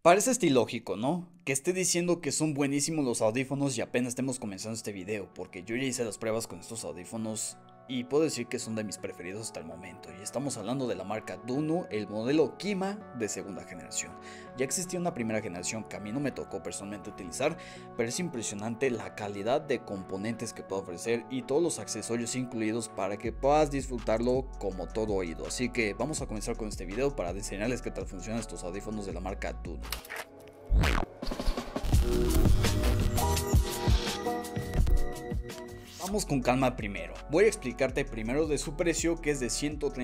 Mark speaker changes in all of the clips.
Speaker 1: Parece hasta ilógico, ¿no? Que esté diciendo que son buenísimos los audífonos y apenas estemos comenzando este video, porque yo ya hice las pruebas con estos audífonos y puedo decir que son de mis preferidos hasta el momento. Y estamos hablando de la marca Dunu, el modelo Kima de segunda generación. Ya existía una primera generación que a mí no me tocó personalmente utilizar, pero es impresionante la calidad de componentes que puede ofrecer y todos los accesorios incluidos para que puedas disfrutarlo como todo oído. Así que vamos a comenzar con este video para enseñarles qué tal funcionan estos audífonos de la marca Dunu. Vamos con calma primero. Voy a explicarte primero de su precio, que es de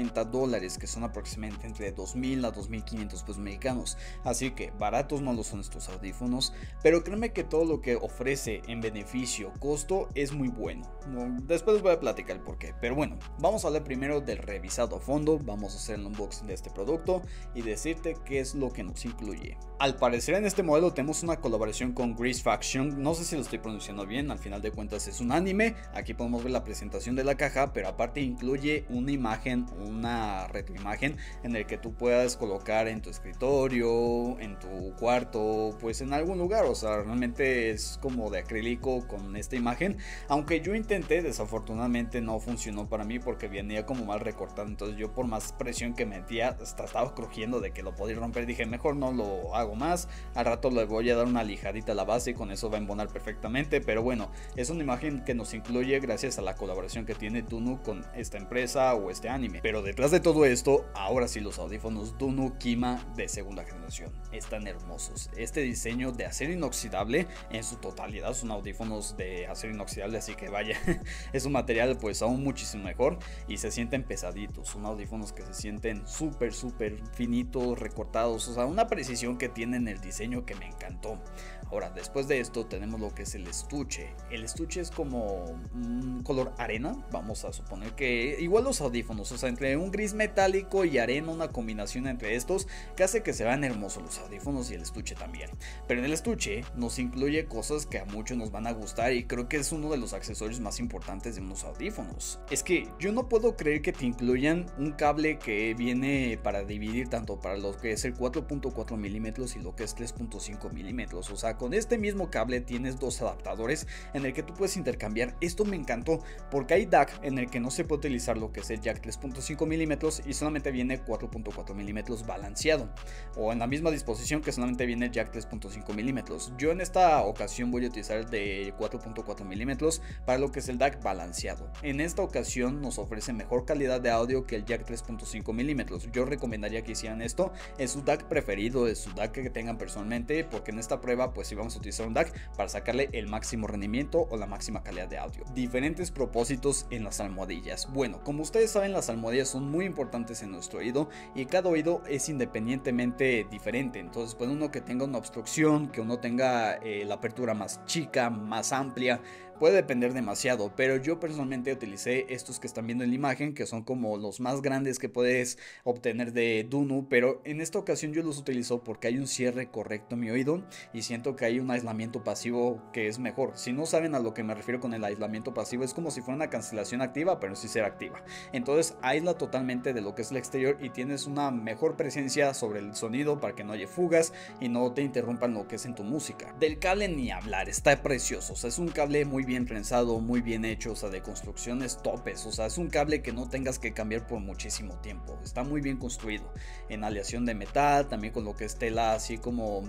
Speaker 1: $130, que son aproximadamente entre 2.000 a 2.500 pesos mexicanos. Así que baratos no lo son estos audífonos, pero créeme que todo lo que ofrece en beneficio costo es muy bueno. Después les voy a platicar el porqué, pero bueno, vamos a hablar primero del revisado a fondo. Vamos a hacer el unboxing de este producto y decirte qué es lo que nos incluye. Al parecer en este modelo tenemos una colaboración con Grease Faction, no sé si lo estoy pronunciando bien, al final de cuentas es un anime. Aquí podemos ver la presentación de la caja, pero aparte incluye una imagen, una retroimagen en el que tú puedas colocar en tu escritorio, en tu cuarto, pues en algún lugar. O sea, realmente es como de acrílico con esta imagen, aunque yo intenté, desafortunadamente no funcionó para mí porque venía como mal recortado. Entonces yo, por más presión que metía, hasta estaba crujiendo de que lo podía romper. Dije, mejor no lo hago más, al rato le voy a dar una lijadita a la base y con eso va a embonar perfectamente. Pero bueno, es una imagen que nos incluye gracias a la colaboración que tiene Dunu con esta empresa o este anime. Pero detrás de todo esto, ahora sí, los audífonos Dunu Kima de segunda generación están hermosos. Este diseño de acero inoxidable en su totalidad son audífonos de acero inoxidable, así que vaya, es un material pues aún muchísimo mejor y se sienten pesaditos. Son audífonos que se sienten súper finitos, recortados, o sea, una precisión que tienen el diseño que me encantó. Ahora, después de esto tenemos lo que es el estuche. El estuche es como un color arena, vamos a suponer que igual los audífonos, o sea, entre un gris metálico y arena, una combinación entre estos que hace que se vean hermosos los audífonos y el estuche también. Pero en el estuche nos incluye cosas que a muchos nos van a gustar y creo que es uno de los accesorios más importantes de unos audífonos. Es que yo no puedo creer que te incluyan un cable que viene para dividir tanto para lo que es el 4.4 milímetros y lo que es 3.5 milímetros. O sea, con este mismo cable tienes dos adaptadores en el que tú puedes intercambiar. Esto me encantó porque hay DAC en el que no se puede utilizar lo que es el jack 3.5 milímetros y solamente viene 4.4 milímetros balanceado, o en la misma disposición que solamente viene el jack 3.5 milímetros. Yo en esta ocasión voy a utilizar el de 4.4 milímetros para lo que es el DAC balanceado. En esta ocasión nos ofrece mejor calidad de audio que el jack 3.5 milímetros. Yo recomendaría que hicieran esto, es su DAC preferido, es su DAC que tengan personalmente, porque en esta prueba pues sí vamos a utilizar un DAC para sacarle el máximo rendimiento o la máxima calidad de audio. Diferentes propósitos en las almohadillas. Bueno, como ustedes saben, las almohadillas son muy importantes en nuestro oído y cada oído es independientemente diferente. Entonces puede uno que tenga una obstrucción, que uno tenga la apertura más chica, más amplia, puede depender demasiado, pero yo personalmente utilicé estos que están viendo en la imagen, que son como los más grandes que puedes obtener de Dunu, pero en esta ocasión yo los utilizo porque hay un cierre correcto en mi oído y siento que hay un aislamiento pasivo que es mejor. Si no saben a lo que me refiero con el aislamiento pasivo, es como si fuera una cancelación activa, pero sí será activa. Entonces aísla totalmente de lo que es el exterior y tienes una mejor presencia sobre el sonido para que no haya fugas y no te interrumpan lo que es en tu música. Del cable ni hablar, está precioso, o sea, es un cable muy bien prensado, muy bien hecho, o sea, de construcciones topes, o sea, es un cable que no tengas que cambiar por muchísimo tiempo. Está muy bien construido en aleación de metal, también con lo que es tela así como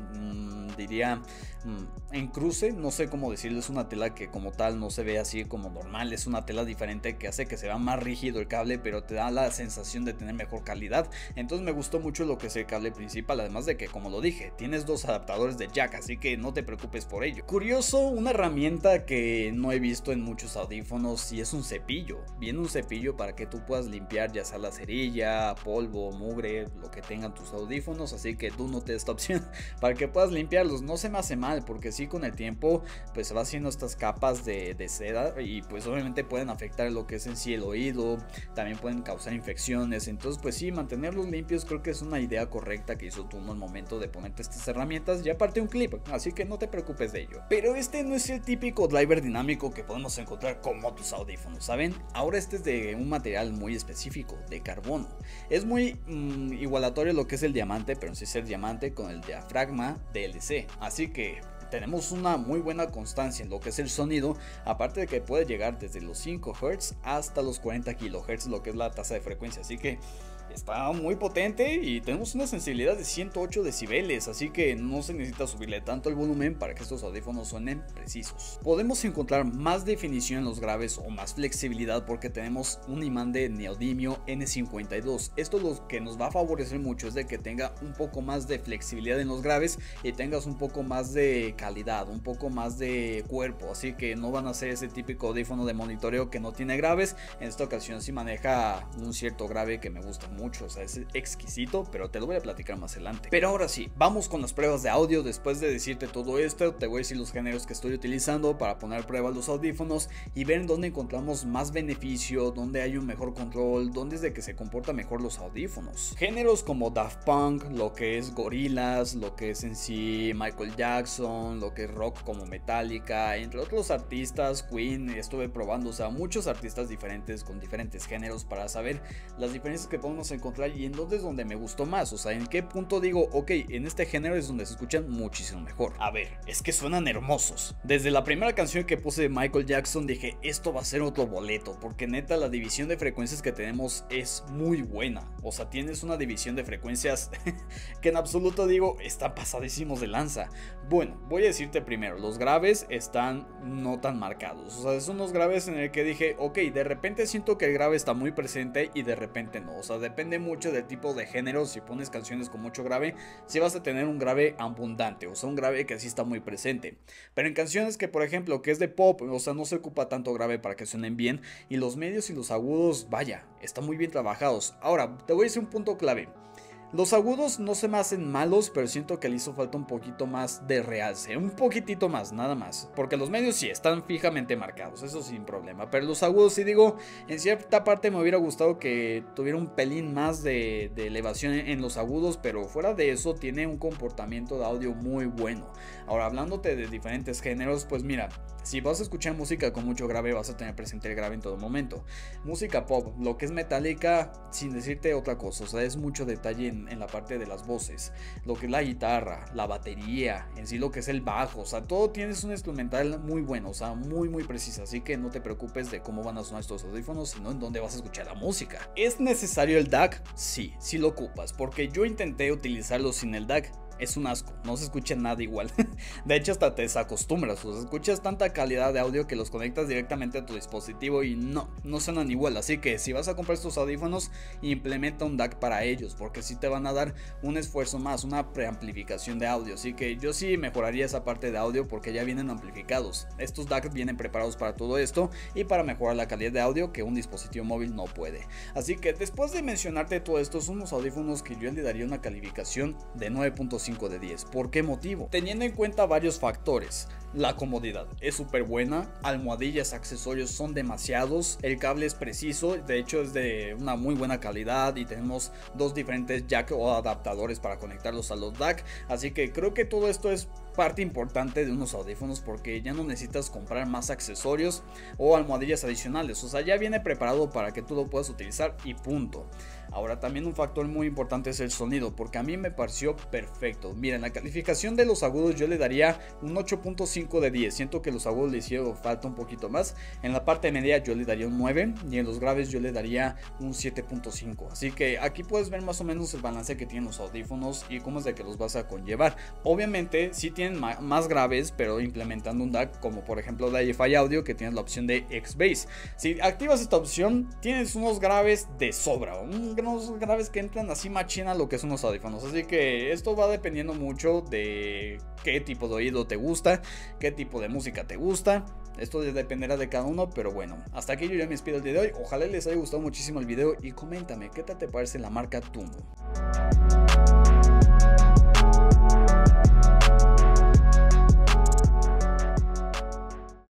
Speaker 1: diría en cruce, no sé cómo decirlo, es una tela que como tal no se ve así como normal, es una tela diferente que hace que se vea más rígido el cable, pero te da la sensación de tener mejor calidad. Entonces me gustó mucho lo que es el cable principal, además de que, como lo dije, tienes dos adaptadores de jack, así que no te preocupes por ello. Curioso, una herramienta que no he visto en muchos audífonos y es un cepillo. Viene un cepillo para que tú puedas limpiar ya sea la cerilla, polvo, mugre, lo que tengan tus audífonos, así que tú no te des esta opción para que puedas limpiarlo. cambiarlos, no se me hace mal, porque sí, con el tiempo pues se va haciendo estas capas de seda y pues obviamente pueden afectar lo que es en sí el oído, también pueden causar infecciones. Entonces pues sí, mantenerlos limpios creo que es una idea correcta que hizo Tuno al momento de ponerte estas herramientas, y aparte un clip, así que no te preocupes de ello. Pero este no es el típico driver dinámico que podemos encontrar como tus audífonos, ¿saben? Ahora este es de un material muy específico, de carbono. Es muy igualatorio lo que es el diamante, pero sí es el diamante con el diafragma DLC, así que tenemos una muy buena constancia en lo que es el sonido, aparte de que puede llegar desde los 5 Hz hasta los 40 kHz, lo que es la tasa de frecuencia, así que está muy potente y tenemos una sensibilidad de 108 decibeles, así que no se necesita subirle tanto el volumen para que estos audífonos suenen precisos. Podemos encontrar más definición en los graves o más flexibilidad porque tenemos un imán de neodimio N52. Esto lo que nos va a favorecer mucho es de que tenga un poco más de flexibilidad en los graves y tengas un poco más de calidad, un poco más de cuerpo, así que no van a ser ese típico audífono de monitoreo que no tiene graves. En esta ocasión sí maneja un cierto grave que me gusta mucho, o sea, es exquisito, pero te lo voy a platicar más adelante. Pero ahora sí, vamos con las pruebas de audio. Después de decirte todo esto, te voy a decir los géneros que estoy utilizando para poner a prueba los audífonos y ver en dónde encontramos más beneficio, dónde hay un mejor control, dónde es de que se comporta mejor los audífonos. Géneros como Daft Punk, lo que es Gorillaz, lo que es en sí Michael Jackson, lo que es rock como Metallica, entre otros artistas, Queen, estuve probando, o sea, muchos artistas diferentes con diferentes géneros para saber las diferencias que podemos encontrar y en dónde es donde me gustó más, o sea, en qué punto digo, ok, en este género es donde se escuchan muchísimo mejor. A ver, es que suenan hermosos. Desde la primera canción que puse de Michael Jackson dije, esto va a ser otro boleto, porque neta la división de frecuencias que tenemos es muy buena, o sea, tienes una división de frecuencias que en absoluto digo, están pasadísimos de lanza. Bueno, voy a decirte primero, los graves están no tan marcados, o sea, son los graves en el que dije, ok, de repente siento que el grave está muy presente y de repente no, o sea, depende mucho del tipo de género. Si pones canciones con mucho grave, sí vas a tener un grave abundante, o sea, un grave que sí está muy presente. Pero en canciones que, por ejemplo, que es de pop, o sea, no se ocupa tanto grave para que suenen bien, y los medios y los agudos, vaya, están muy bien trabajados. Ahora, te voy a decir un punto clave. Los agudos no se me hacen malos, pero siento que le hizo falta un poquito más de realce, un poquitito más, nada más, porque los medios sí están fijamente marcados, eso sin problema, pero los agudos sí digo, en cierta parte me hubiera gustado que tuviera un pelín más de elevación en los agudos, pero fuera de eso tiene un comportamiento de audio muy bueno. Ahora, hablándote de diferentes géneros, pues mira, si vas a escuchar música con mucho grave, vas a tener presente el grave en todo momento. Música pop, lo que es Metallica, sin decirte otra cosa, o sea, es mucho detalle en la parte de las voces, lo que es la guitarra, la batería, en sí lo que es el bajo, o sea, todo tienes un instrumental muy bueno, o sea, muy precisa, así que no te preocupes de cómo van a sonar estos audífonos, sino en dónde vas a escuchar la música. ¿Es necesario el DAC? Sí, sí lo ocupas, porque yo intenté utilizarlo sin el DAC. Es un asco, no se escucha nada igual. De hecho hasta te desacostumbras, o sea, escuchas tanta calidad de audio que los conectas directamente a tu dispositivo y no suenan igual. Así que si vas a comprar estos audífonos, implementa un DAC para ellos, porque sí te van a dar un esfuerzo más, una preamplificación de audio. Así que yo sí mejoraría esa parte de audio porque ya vienen amplificados. Estos DAC vienen preparados para todo esto y para mejorar la calidad de audio que un dispositivo móvil no puede. Así que después de mencionarte todo esto, son unos audífonos que yo le daría una calificación de 9.5 de 10. ¿Por qué motivo? Teniendo en cuenta varios factores. La comodidad es súper buena, almohadillas, accesorios son demasiados, el cable es preciso, de hecho es de una muy buena calidad y tenemos dos diferentes jack o adaptadores para conectarlos a los DAC, así que creo que todo esto es parte importante de unos audífonos porque ya no necesitas comprar más accesorios o almohadillas adicionales, o sea, ya viene preparado para que tú lo puedas utilizar y punto. Ahora también un factor muy importante es el sonido, porque a mí me pareció perfecto. Miren, la calificación de los agudos yo le daría un 8.5 de 10, siento que los agudos le hicieron falta un poquito más. En la parte media yo le daría un 9 y en los graves yo le daría un 7.5, así que aquí puedes ver más o menos el balance que tienen los audífonos y cómo es de que los vas a conllevar. Obviamente sí tienen más graves, pero implementando un DAC, como por ejemplo DiFi Audio, que tienes la opción de X-Bass. Si activas esta opción tienes unos graves de sobra, unos graves que entran así machina lo que son los audífonos, así que esto va dependiendo mucho de qué tipo de oído te gusta, qué tipo de música te gusta. Esto dependerá de cada uno, pero bueno, hasta aquí yo ya me despido el día de hoy. Ojalá les haya gustado muchísimo el video y coméntame qué tal te parece la marca Tuno.